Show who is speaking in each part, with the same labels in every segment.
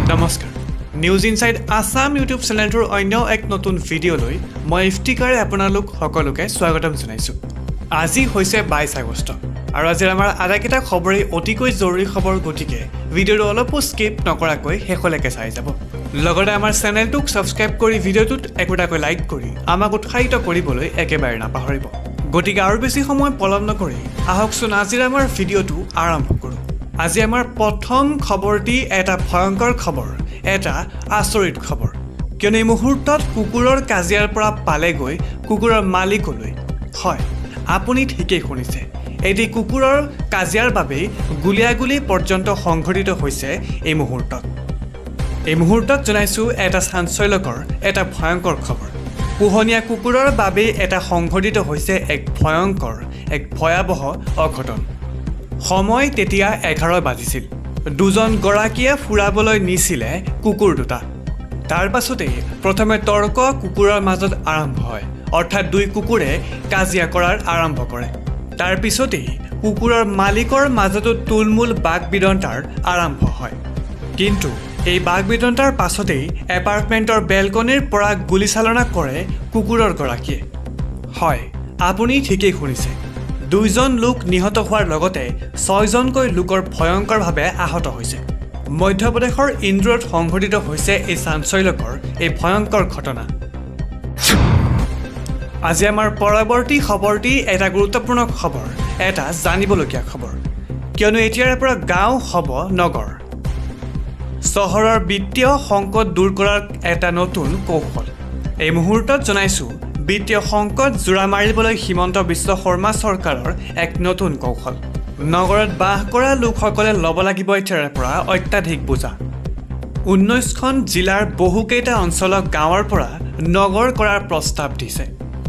Speaker 1: নমস্কাৰ news inside Assam YouTube চেনেলটোৰ অন্য এক নতুন ভিডিঅ' লৈ মই ইফতিকাৰে আপোনালোক সকলোকে স্বাগতম জনাইছো আজি হৈছে 22 আগষ্ট আৰু আজি আমাৰ আটাইকেইটা খবৰেই অতিকৈ জৰুৰী খবৰ গতিকে ভিডিঅ'টো অলপো স্কিপ নকৰাকৈ শেষলৈকে চাই যাব লগতে আমাৰ চেনেলটোক সাবস্ক্ৰাইব কৰি ভিডিঅ'টোত একোটাকৈ লাইক কৰি আমাক উৎসাহিত কৰিবলৈ একেবাৰে নাপাহৰিব গতিকে আৰু বেছি সময় পলম নকৰি আহকচোন আজিৰ আমাৰ ভিডিঅ'টো আৰম্ভ কৰোঁ আজি আমাৰ প্ৰথম খবৰটি এটা ভয়ংকৰ খবৰ এটা আচৰিত খবৰ কিয়নো এই মুহূৰ্তত কুকুৰৰ কাজিয়াৰ পৰা পালে গৈ কুকুৰৰ মালিকলৈ হয় আপুনি ঠিকই শুনিছে এটি কুকুৰৰ কাজিয়াৰ বাবে গুলিয়াগুলি পৰ্যন্ত সংঘটিত হৈছে এই মুহূৰ্তত জনাইছো এটা চাঞ্চল্যকৰ এটা ভয়ংকৰ খবৰ পোহনীয়া কুকুৰৰ বাবে এটা সংঘটিত হৈছে এক ভয়ংকৰ এক ভয়াবহ অঘটন সময় তেতিয়া 11 বাজিছিল দুজন গৰাকীয়ে ফুৰাবলৈ নিছিলে কুকুৰ দুটা তাৰ পাছতে প্ৰথমে তৰ্ক কুকুৰৰ মাজত আৰম্ভ হয় অৰ্থাৎ দুই কুকুৰে কাজিয়া কৰাৰ আৰম্ভ কৰে তাৰ পিছতে কুকুৰৰ মালিকৰ মাজতো তুলমুল বাকবিদন্তাৰ আৰম্ভ হয় কিন্তু এই বাকবিদন্তাৰ পাছতে এপাৰ্টমেণ্টৰ বেলকনিৰ পৰা গুলীচালনা কৰে কুকুৰৰ গৰাকীয়ে হয় আপুনি ঠিকই শুনিছে দুইজন লোক নিহত হোৱাৰ লগতে 6জনকৈ লোকৰ ভয়ংকৰভাৱে আহত হৈছে মধ্যপ্ৰদেশৰ ইন্দোৰত সংঘটিত হৈছে এই চাঞ্চল্যকৰ এই ভয়ংকৰ ঘটনা আজি আমাৰ পৰৱৰ্তী খবৰটি এটা গুৰুত্বপূৰ্ণ খবৰ এটা জানিবলগীয়া খবৰ কিয়নো এতিয়াৰ পৰা গাঁও হ'ব নগৰ চহৰৰ বিত্তীয় সংকট দূৰ কৰাৰ এটা নতুন কৌশল এই মুহূৰ্তত জনাইছো বিত্তীয় সংকট জোৰা মাৰিবলৈ হিমন্ত বিশ্ব শৰ্মা চৰকাৰৰ এক নতুন কৌশল নগৰত বাস কৰা লোকসকলে ল'ব লাগিব এতিয়াৰ পৰা অত্যাধিক বোজা 19খন জিলাৰ বহুকেইটা অঞ্চলক গাঁৱৰ পৰা নগৰ কৰাৰ প্ৰস্তাৱ দিছে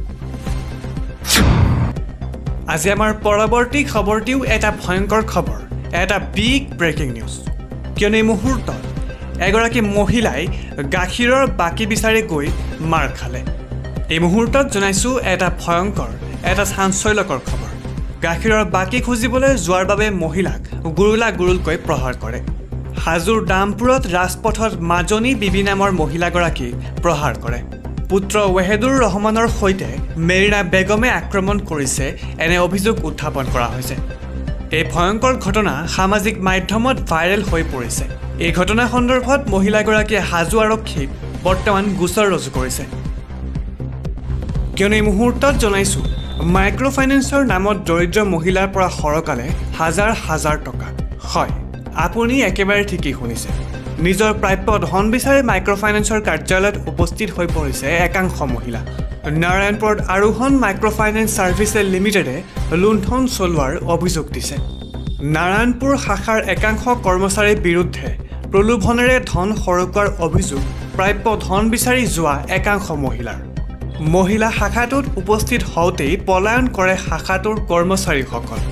Speaker 1: আজি আমাৰ পৰৱৰ্তী খবৰটিও এটা ভয়ংকৰ খবৰ এটা বিগ ব্ৰেকিং নিউজ কিয়নো এই মুহূৰ্তত এগৰাকী মহিলাই গাখীৰৰ বাকি বিচাৰি গৈ মাৰ খালে এই মুহূৰ্তত জনাইছো এটা ভয়ংকৰ এটা চাঞ্চল্যকৰ খবৰ গাখীৰৰ বাকি খুজিবলৈ যোৱাৰ বাবে মহিলাক গুৰুলকৈ প্ৰহাৰ কৰে হাজোৰ দামপুৰত ৰাজপথত মাজনী বিবি নামৰ মহিলাগৰাকীক প্ৰহাৰ কৰে পুত্ৰ ৱেহেদুৰ ৰহমানৰ সৈতে মেৰিনা বেগমে আক্ৰমণ কৰিছে এনে অভিযোগ উত্থাপন কৰা হৈছে এই ভয়ংকৰ ঘটনা সামাজিক মাধ্যমত ভাইৰেল হৈ পৰিছে এই ঘটনা সন্দৰ্ভত মহিলাগৰাকীয়ে হাজো আৰক্ষীক বৰ্তমান গোচৰ ৰুজু কৰিছে কিয়নো এই মুহূৰ্তত জনাইছো মাইক্ৰ ফাইনেন্সৰ নামত দৰিদ্ৰ মহিলাৰ পৰা সৰকালে হাজাৰ টকা হয় আপুনি একেবাৰে ঠিকই শুনিছে নিজৰ প্ৰাপ্য ধন বিচাৰি মাইক্ৰ ফাইনেন্সৰ কাৰ্যালয়ত উপস্থিত হৈ পৰিছে একাংশ মহিলা নাৰায়ণপুৰত আৰোহণ মাইক্ৰ ফাইনেন্স ছাৰ্ভিচেছ লিমিটেডে লুণ্ঠন চলোৱাৰ অভিযোগ দিছে নাৰায়ণপুৰ শাখাৰ একাংশ কৰ্মচাৰীৰ বিৰুদ্ধে প্ৰলোভনেৰে ধন সৰকোৱাৰ অভিযোগ প্ৰাপ্য ধন বিচাৰি যোৱা একাংশ মহিলা শাখাটোত উপস্থিত হওঁতেই পলায়ন কৰে শাখাটোৰ কৰ্মচাৰীসকল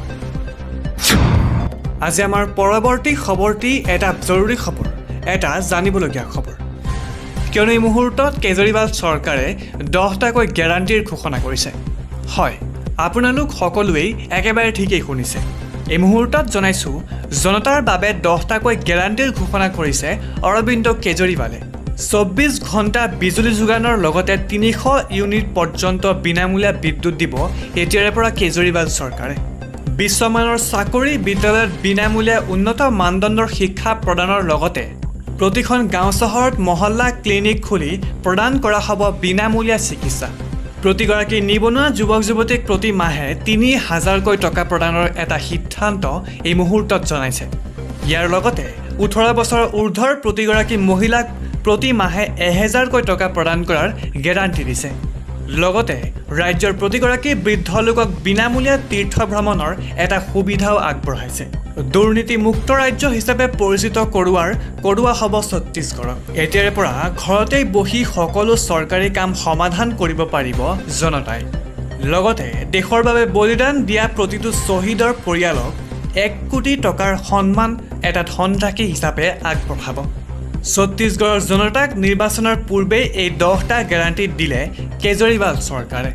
Speaker 1: আজি আমাৰ পৰৱৰ্তী খবৰটি এটা জৰুৰী খবৰ এটা জানিবলগীয়া খবৰ কিয়নো এই মুহূৰ্তত কেজৰিৱাল চৰকাৰে 10টাকৈ গ্যাৰাণ্টিৰ ঘোষণা কৰিছে হয় আপোনালোক সকলোৱেই একেবাৰে ঠিকই শুনিছে এই মুহূৰ্তত জনাইছো জনতাৰ বাবে 10টাকৈ গ্যাৰাণ্টিৰ ঘোষণা কৰিছে অৰবিন্দ কেজৰিৱালে 24 ঘণ্টা বিজুলী যোগানৰ লগতে 300 ইউনিট পৰ্যন্ত বিনামূলীয়া বিদ্যুৎ দিব এতিয়াৰে পৰা কেজৰিৱাল চৰকাৰে বিশ্বমানৰ চাকৰি বিদ্যালয়ত বিনামূলীয়া উন্নত মানদণ্ডৰ শিক্ষা প্ৰদানৰ লগতে প্ৰতিখন গাঁও চহৰত মহল্লা ক্লিনিক খুলি প্ৰদান কৰা হ'ব বিনামূলীয়া চিকিৎসা প্ৰতিগৰাকী নিবনুৱা যুৱক যুৱতীক প্ৰতি মাহে 3000কৈ টকা প্ৰদানৰ এটা সিদ্ধান্ত এই মুহূৰ্তত জনাইছে ইয়াৰ লগতে 18 বছৰ ঊৰ্ধ্বৰ প্ৰতিগৰাকী মহিলাক প্ৰতি মাহে 1000কৈ টকা প্ৰদান কৰাৰ গ্যাৰাণ্টি দিছে লগতে ৰাজ্যৰ প্ৰতিগৰাকী বৃদ্ধ লোকক বিনামূলীয়া তীৰ্থ ভ্ৰমণৰ এটা সুবিধাও আগবঢ়াইছে দুৰ্নীতি মুক্ত ৰাজ্য হিচাপে পৰিচিত কৰোৱা হ'ব ছত্তীশগড়ক এতিয়াৰে পৰা ঘৰতেই বহি সকলো চৰকাৰী কাম সমাধান কৰিব পাৰিব জনতাই লগতে দেশৰ বাবে বলিদান দিয়া প্ৰতিটো শ্বহীদৰ পৰিয়ালক 1 কোটি টকাৰ সন্মান এটা ধনৰাশি হিচাপে আগবঢ়াব ছত্তীশগড়ৰ জনতাক নিৰ্বাচনৰ পূৰ্বে এই 10টা গ্যাৰাণ্টি দিলে কেজৰিৱাল চৰকাৰে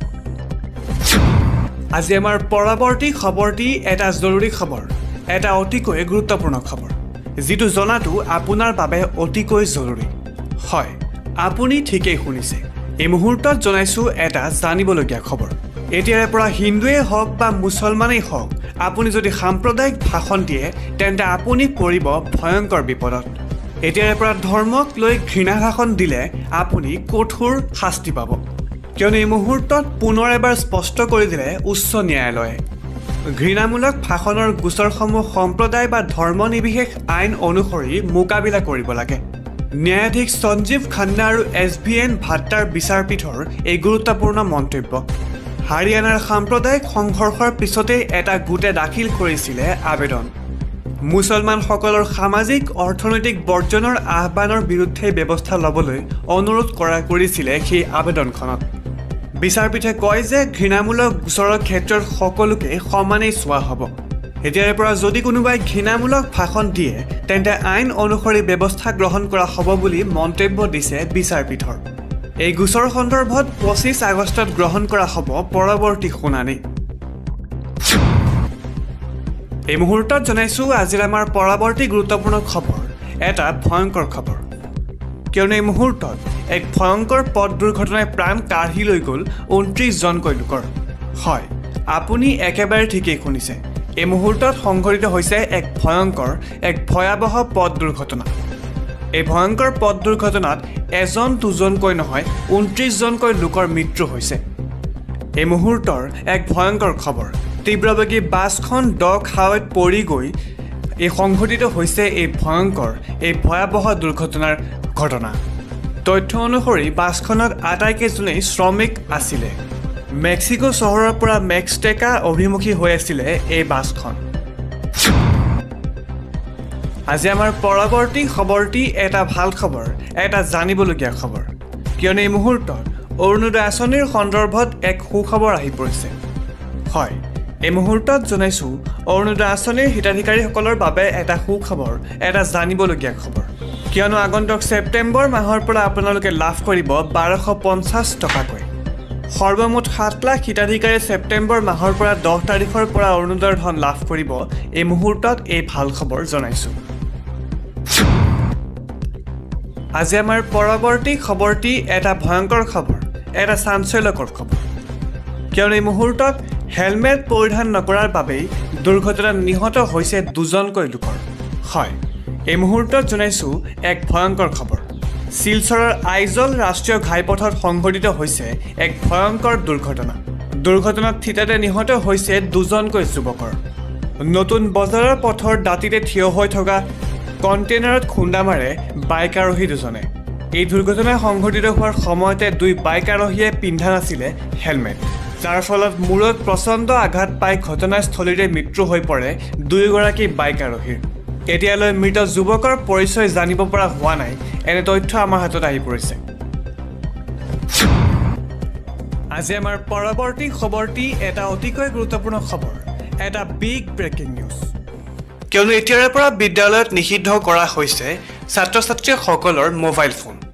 Speaker 1: আজি আমাৰ পৰৱৰ্তী খবৰটি এটা জৰুৰী খবৰ এটা অতিকৈ গুৰুত্বপূৰ্ণ খবৰ যেটো জনাটো আপোনাৰ বাবে অতিকৈ জৰুৰী হয় আপুনি ঠিকই শুনিছে এই মুহূৰ্তত জনাইছো এটা জানিবলগীয়া খবৰ এতিয়াৰে পৰা হিন্দুৱে হওক বা মুছলমানেই হওক আপুনি যদি সাম্প্ৰদায়িক ভাষণ দিয়ে তেন্তে আপুনি পৰিব ভয়ংকৰ বিপদত এতিয়াৰে পৰা ধৰ্মক লৈ ঘৃণা ভাষণ দিলে আপুনি কঠোৰ শাস্তি পাব কিয়নো এই মুহূৰ্তত পুনৰ এবাৰ স্পষ্ট কৰি দিলে উচ্চ ন্যায়ালয়ে ঘৃণামূলক ভাষণৰ গোচৰসমূহ সম্প্ৰদায় বা ধৰ্ম নিৰ্বিশেষ আইন অনুসৰি মোকাবিলা কৰিব লাগে ন্যায়াধীশ সঞ্জীৱ খান্না আৰু SVN ভাট্টাৰ বিচাৰপীঠৰ এই গুৰুত্বপূৰ্ণ মন্তব্য হাৰিয়ানাৰ সাম্প্ৰদায়িক সংঘৰ্ষৰ পিছতে এটা গোটে দাখিল কৰিছিলে আবেদন মুছলমানসকলৰ সামাজিক অৰ্থনৈতিক বৰ্জনৰ আহ্বানৰ বিৰুদ্ধে ব্যৱস্থা ল'বলৈ অনুৰোধ কৰিছিলে সেই আবেদনখনত বিচাৰপীঠে কয় যে ঘৃণামূলক গোচৰৰ ক্ষেত্ৰত সকলোকে সমানেই চোৱা হ'ব এতিয়াৰে পৰা যদি কোনোবাই ঘৃণামূলক ভাষণ দিয়ে তেন্তে আইন অনুসৰি ব্যৱস্থা গ্ৰহণ কৰা হ'ব বুলি মন্তব্য দিছে বিচাৰপীঠৰ এই গোচৰ সন্দৰ্ভত 25 আগষ্টত গ্ৰহণ কৰা হ'ব পৰৱৰ্তী শুনানি এই মুহূৰ্তত জনাইছো আজিৰ আমাৰ পৰৱৰ্তী গুৰুত্বপূৰ্ণ খবৰ এটা ভয়ংকৰ খবৰ কিয়নো এই মুহূৰ্তত এক ভয়ংকৰ পথ দুৰ্ঘটনাই প্ৰাণ কাঢ়ি লৈ গ'ল 29 জনকৈ লোকৰ হয় আপুনি একেবাৰে ঠিকই শুনিছে এই মুহূৰ্তত সংঘটিত হৈছে এক ভয়াৱহ পথ দুৰ্ঘটনা এই ভয়ংকৰ পথ দুৰ্ঘটনাত এজন দুজনকৈ নহয় 29 জনকৈ লোকৰ মৃত্যু হৈছে এই মুহূৰ্তৰ এক ভয়ংকৰ খবৰ তীব্ৰবেগী বাছখন খাৱৈত পৰি গৈ এই সংঘটিত হৈছে এই ভয়াৱহ দুৰ্ঘটনাৰ ঘটনা তথ্য অনুসৰি বাছখনত আটাইকেইজনেই শ্ৰমিক আছিলে মেক্সিকো চহৰৰ পৰা মেক্সটেকা অভিমুখী হৈ আছিলে এই বাছখন আজি আমাৰ পৰৱৰ্তী খবৰটি এটা ভাল খবৰ এটা জানিবলগীয়া খবৰ কিয়নো এই মুহূৰ্তত অৰুণোদয় আঁচনিৰ সন্দৰ্ভত এক সুখবৰ আহি পৰিছে হয় এই মুহূৰ্তত জনাইছো অৰুণোদয় আঁচনিৰ হিতাধিকাৰীসকলৰ বাবে এটা সুখবৰ এটা জানিবলগীয়া খবৰ কিয়নো আগন্তুক ছেপ্টেম্বৰ মাহৰ পৰা আপোনালোকে লাভ কৰিব 1250 টকাকৈ সৰ্বমুঠ 7 লাখ হিতাধিকাৰী ছেপ্টেম্বৰ মাহৰ পৰা 10 তাৰিখৰ পৰা অৰুণোদয়ৰ ধন লাভ কৰিব এই মুহূৰ্তত এই ভাল খবৰ জনাইছো আজি আমাৰ পৰৱৰ্তী খবৰটি এটা ভয়ংকৰ খবৰ এটা চাঞ্চল্যকৰ খবৰ কিয়নো এই মুহূৰ্তত হেলমেট পৰিধান নকৰাৰ বাবেই দুৰ্ঘটনাত নিহত হৈছে দুজনকৈ লোকৰ হয় এই মুহূৰ্তত জনাইছো এক ভয়ংকৰ খবৰ শিলচৰৰ আইজল ৰাষ্ট্ৰীয় ঘাইপথত সংঘটিত হৈছে এক ভয়ংকৰ দুৰ্ঘটনাত থিতাতে নিহত হৈছে দুজনকৈ যুৱকৰ নতুন বজাৰৰ পথৰ দাঁতিতে থিয় হৈ থকা কণ্টেইনাৰত খুন্দা মাৰে বাইক আৰোহী দুজনে এই দুৰ্ঘটনা সংঘটিত হোৱাৰ সময়তে দুই বাইক আৰোহীয়ে পিন্ধা নাছিলে হেলমেট যাৰ ফলত মূৰত প্ৰচণ্ড আঘাত পাই ঘটনাস্থলীৰে মৃত্যু হৈ পৰে দুয়োগৰাকী বাইক আৰোহীৰ এতিয়ালৈ মৃত যুৱকৰ পৰিচয় জানিব পৰা হোৱা নাই এনে তথ্য আমাৰ হাতত আহি পৰিছে আজি আমাৰ পৰৱৰ্তী খবৰটি এটা অতিকৈ গুৰুত্বপূৰ্ণ খবৰ এটা বিগ ব্ৰেকিং নিউজ কিয়নো এতিয়াৰে পৰা বিদ্যালয়ত নিষিদ্ধ কৰা হৈছে ছাত্ৰ ছাত্ৰীসকলৰ মোবাইল ফোন